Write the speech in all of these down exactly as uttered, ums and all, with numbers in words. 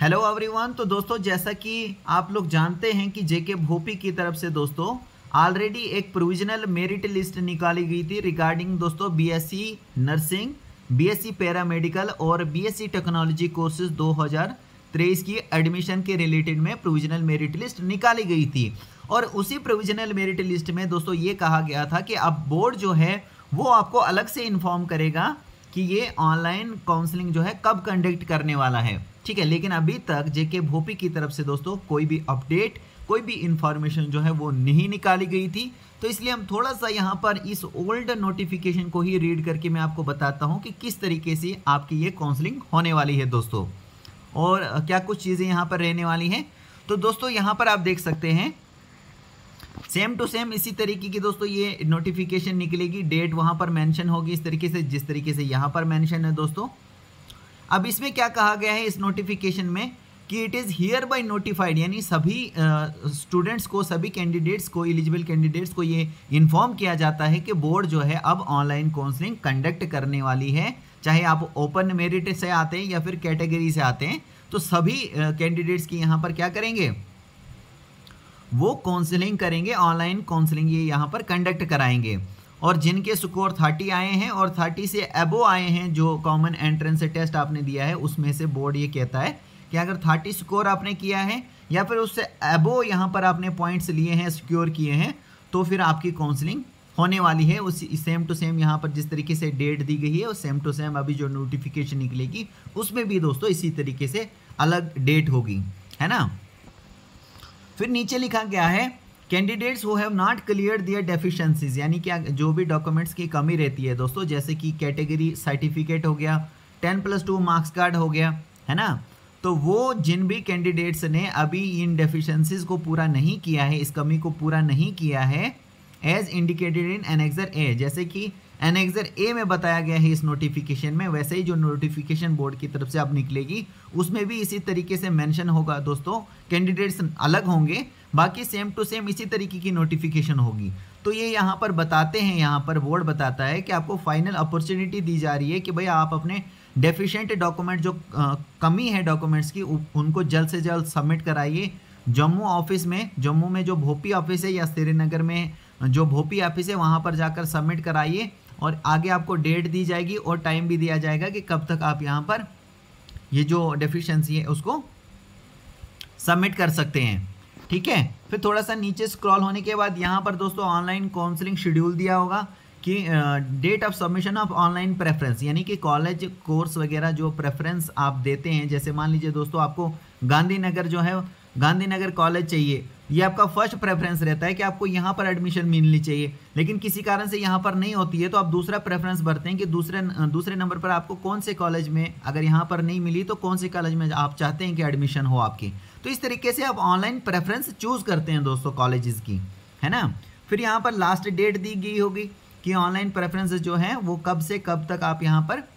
Hello everyone. तो दोस्तों जैसा कि आप लोग जानते हैं कि जेके भोपी की तरफ से दोस्तों ऑलरेडी एक प्रोविजनल मेरिट लिस्ट निकाली गई थी रिगार्डिंग दोस्तों बीएससी नर्सिंग, बीएससी पैरामेडिकल और बीएससी टेक्नोलॉजी कोर्सेज दो हज़ार तेईस की एडमिशन के रिलेटेड में प्रोविजनल मेरिट लिस्ट निकाली गई थी। और उसी प्रोविजनल मेरिट लिस्ट में दोस्तों ये कहा गया था कि अब बोर्ड जो है वो आपको अलग से इन्फॉर्म करेगा कि ये ऑनलाइन काउंसलिंग जो है कब कंडक्ट करने वाला है, ठीक है। लेकिन अभी तक जेके भोपी की तरफ से दोस्तों कोई भी अपडेट, कोई भी इंफॉर्मेशन जो है वो नहीं निकाली गई थी। तो इसलिए हम थोड़ा सा यहाँ पर इस ओल्ड नोटिफिकेशन को ही रीड करके मैं आपको बताता हूँ कि किस तरीके से आपकी ये काउंसलिंग होने वाली है दोस्तों, और क्या कुछ चीज़ें यहाँ पर रहने वाली हैं। तो दोस्तों यहाँ पर आप देख सकते हैं सेम टू सेम इसी तरीके की दोस्तों ये नोटिफिकेशन निकलेगी, डेट वहाँ पर मेंशन होगी इस तरीके से जिस तरीके से यहाँ पर मेंशन है दोस्तों। अब इसमें क्या कहा गया है इस नोटिफिकेशन में कि it is hereby notified, यानी सभी स्टूडेंट्स को, सभी कैंडिडेट्स को, एलिजिबल कैंडिडेट्स को ये इन्फॉर्म किया जाता है कि बोर्ड जो है अब ऑनलाइन काउंसलिंग कंडक्ट करने वाली है। चाहे आप ओपन मेरिट से आते हैं या फिर कैटेगरी से आते हैं, तो सभी कैंडिडेट्स की यहाँ पर क्या करेंगे, वो काउंसलिंग करेंगे, ऑनलाइन काउंसलिंग ये यहाँ पर कंडक्ट कराएंगे। और जिनके स्कोर तीस आए हैं और तीस से अबो आए हैं, जो कॉमन एंट्रेंस टेस्ट आपने दिया है उसमें से बोर्ड ये कहता है कि अगर तीस स्कोर आपने किया है या फिर उससे अबो यहाँ पर आपने पॉइंट्स लिए हैं, सिक्योर किए हैं, तो फिर आपकी काउंसलिंग होने वाली है। उसी सेम टू सेम यहाँ पर जिस तरीके से डेट दी गई है, और सेम टू सेम अभी जो नोटिफिकेशन निकलेगी उसमें भी दोस्तों इसी तरीके से अलग डेट होगी, है ना। फिर नीचे लिखा गया है candidates who have not clear their deficiencies, यानी कि जो भी डॉक्यूमेंट्स की कमी रहती है दोस्तों, जैसे कि कैटेगरी सर्टिफिकेट हो गया, ten plus two marks card हो गया, है ना। तो वो जिन भी कैंडिडेट्स ने अभी इन डेफिशिएंसीज को पूरा नहीं किया है, इस कमी को पूरा नहीं किया है, as indicated in annexure A, जैसे कि एनेक्सर ए में बताया गया है इस नोटिफिकेशन में, वैसे ही जो नोटिफिकेशन बोर्ड की तरफ से अब निकलेगी उसमें भी इसी तरीके से मेंशन होगा दोस्तों। कैंडिडेट्स अलग होंगे, बाकी सेम टू सेम इसी तरीके की नोटिफिकेशन होगी। तो ये यहाँ पर बताते हैं, यहाँ पर बोर्ड बताता है कि आपको फाइनल अपॉर्चुनिटी दी जा रही है कि भाई आप अपने डेफिशिएंट डॉक्यूमेंट, जो आ, कमी है डॉक्यूमेंट्स की, उनको जल्द से जल्द सबमिट कराइए जम्मू ऑफिस में, जम्मू में जो भोपी ऑफिस है या श्रीनगर में जो भोपी ऑफिस है वहाँ पर जाकर सबमिट कराइए। और आगे आपको डेट दी जाएगी और टाइम भी दिया जाएगा कि कब तक आप यहाँ पर ये जो डेफिशिएंसी है उसको सबमिट कर सकते हैं, ठीक है। फिर थोड़ा सा नीचे स्क्रॉल होने के बाद यहाँ पर दोस्तों ऑनलाइन काउंसलिंग शेड्यूल दिया होगा कि date of submission of online preference, यानी कि कॉलेज कोर्स वगैरह जो प्रेफरेंस आप देते हैं, जैसे मान लीजिए दोस्तों आपको गांधीनगर जो है, गांधीनगर कॉलेज चाहिए, ये आपका फर्स्ट प्रेफरेंस रहता है कि आपको यहाँ पर एडमिशन मिलनी चाहिए। लेकिन किसी कारण से यहाँ पर नहीं होती है तो आप दूसरा प्रेफरेंस भरते हैं कि दूसरे दूसरे नंबर पर आपको कौन से कॉलेज में, अगर यहाँ पर नहीं मिली तो कौन से कॉलेज में आप चाहते हैं कि एडमिशन हो आपकी। तो इस तरीके से आप ऑनलाइन प्रेफरेंस चूज करते हैं दोस्तों कॉलेजेस की, है ना। फिर यहाँ पर लास्ट डेट दी गई होगी कि ऑनलाइन प्रेफरेंस जो है वो कब से कब तक आप यहाँ पर,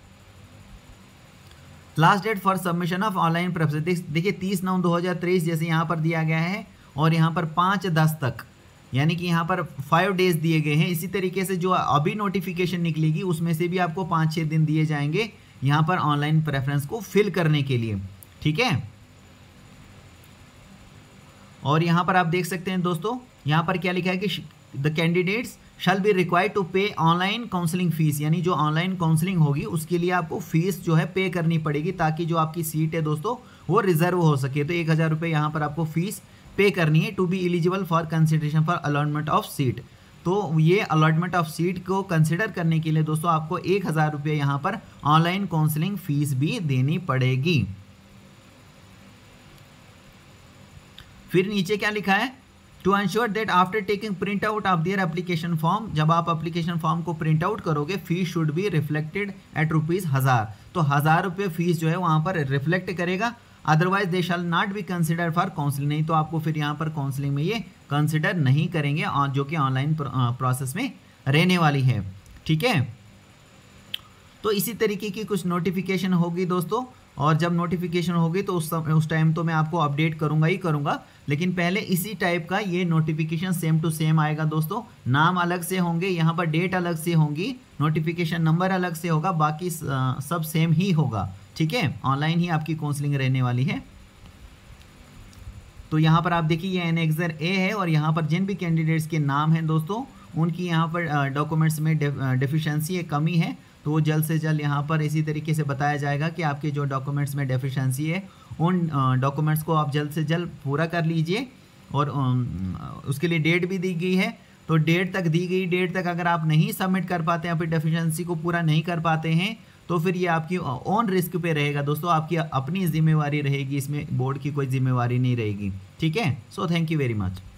last date for submission of online preference देखिए तीस नौ दो हज़ार तेईस जैसे यहाँ पर दिया गया है, और यहाँ पर पाँच दस तक, यानी कि यहाँ पर फाइव डेज दिए गए हैं। इसी तरीके से जो अभी नोटिफिकेशन निकलेगी उसमें से भी आपको पाँच छः दिन दिए जाएंगे यहाँ पर ऑनलाइन प्रेफरेंस को फिल करने के लिए, ठीक है। और यहाँ पर आप देख सकते हैं दोस्तों, यहाँ पर क्या लिखा है कि the candidates shall be required to pay online counselling fees, यानी जो ऑनलाइन काउंसलिंग होगी उसके लिए आपको फीस जो है पे करनी पड़ेगी ताकि जो आपकी सीट है दोस्तों वो रिजर्व हो सके। तो एक हज़ार रुपये यहाँ पर आपको फीस पे करनी है to be eligible for consideration for allotment of seat. तो ये अलॉटमेंट ऑफ सीट को कंसिडर करने के लिए दोस्तों आपको एक हज़ार रुपये यहाँ पर ऑनलाइन काउंसलिंग फीस भी देनी पड़ेगी। फिर नीचे क्या लिखा है, to ensure that after taking print out of their application form, जब आप एप्लीकेशन फॉर्म को प्रिंट आउट करोगे, fees should be reflected at rupees हज़ार, तो हज़ार रुपये फीस जो है वहाँ पर रिफ्लेक्ट करेगा। Otherwise they shall not be consider for counselling, नहीं तो आपको फिर यहाँ पर काउंसलिंग में ये कंसिडर नहीं करेंगे, जो कि ऑनलाइन प्रोसेस में रहने वाली है, ठीक है। तो इसी तरीके की कुछ नोटिफिकेशन होगी दोस्तों, और जब नोटिफिकेशन होगी तो उस उस टाइम तो मैं आपको अपडेट करूंगा ही करूंगा। लेकिन पहले इसी टाइप का ये नोटिफिकेशन सेम टू सेम आएगा दोस्तों, नाम अलग से होंगे, यहाँ पर डेट अलग से होंगी, नोटिफिकेशन नंबर अलग से होगा, बाकी सब सेम ही होगा, ठीक है। ऑनलाइन ही आपकी काउंसलिंग रहने वाली है। तो यहाँ पर आप देखिए ये एनेक्सर ए है और यहाँ पर जिन भी कैंडिडेट्स के नाम हैं दोस्तों उनकी यहाँ पर डॉक्यूमेंट्स में डेफिशिएंसी है, कमी है, तो वो जल्द से जल्द यहाँ पर इसी तरीके से बताया जाएगा कि आपके जो डॉक्यूमेंट्स में डेफिशिएंसी है उन डॉक्यूमेंट्स को आप जल्द से जल्द पूरा कर लीजिए। और उसके लिए डेट भी दी गई है, तो डेट तक दी गई डेट तक अगर आप नहीं सबमिट कर पाते हैं, फिर डेफिशिएंसी को पूरा नहीं कर पाते हैं, तो फिर ये आपकी ऑन रिस्क पे रहेगा दोस्तों, आपकी अपनी जिम्मेवारी रहेगी, इसमें बोर्ड की कोई जिम्मेवारी नहीं रहेगी। ठीक है, so thank you very much.